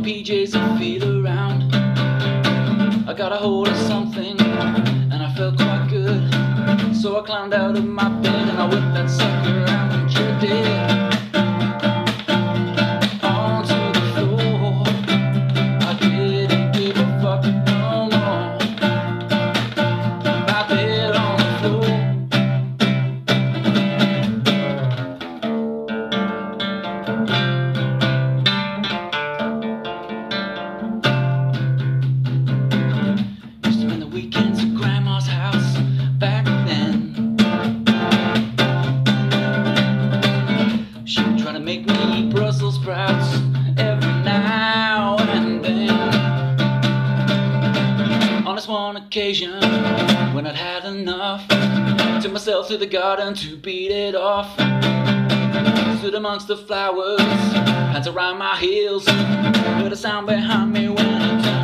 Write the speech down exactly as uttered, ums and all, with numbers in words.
P Js and feel around. I got a hold of something and I felt quite good, so I climbed out of my bed and I whipped that sucker around and jerked it onto the floor. I didn't give a fuck no more about that on the floor. Used to spend the weekends at Grandma's house back then. She would try to make me eat Brussels sprouts every now and then. On this one occasion, when I'd had enough, took myself to the garden to beat it off. Stood amongst the flowers, hands around my heels, heard a sound behind me when I turned